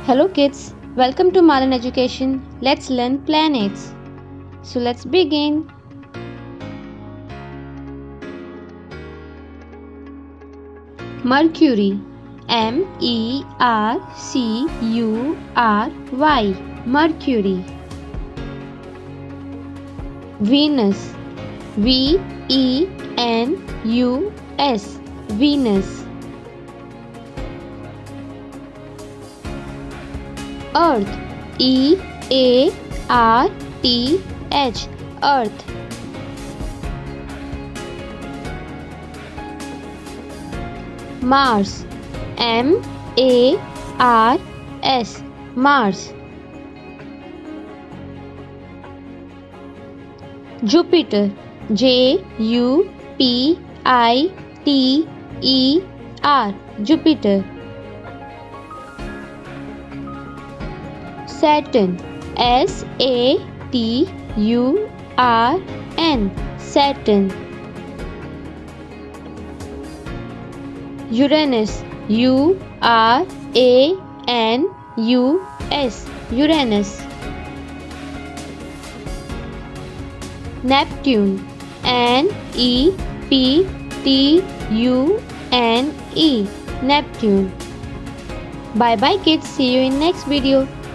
Hello kids, welcome to Malan Education. Let's learn planets. So let's begin. Mercury, Mercury, Mercury. Venus, Venus, Venus. Earth, Earth, Earth. Mars, Mars, Mars. Jupiter, Jupiter, Jupiter. Saturn, Saturn, Saturn. Uranus, Uranus, Uranus. Neptune, Neptune, Neptune. Bye bye kids, see you in next video.